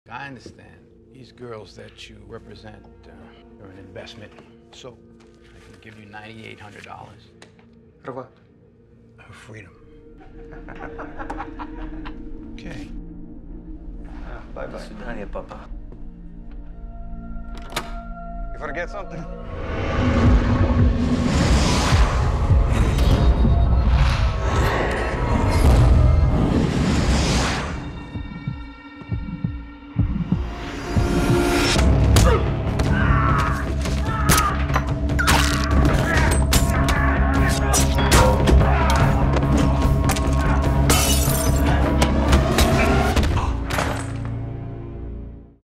I understand. These girls that you represent are an investment, so I can give you $9,800. For what? Her freedom. Okay. Bye-bye. До свидания, папа. You forget something?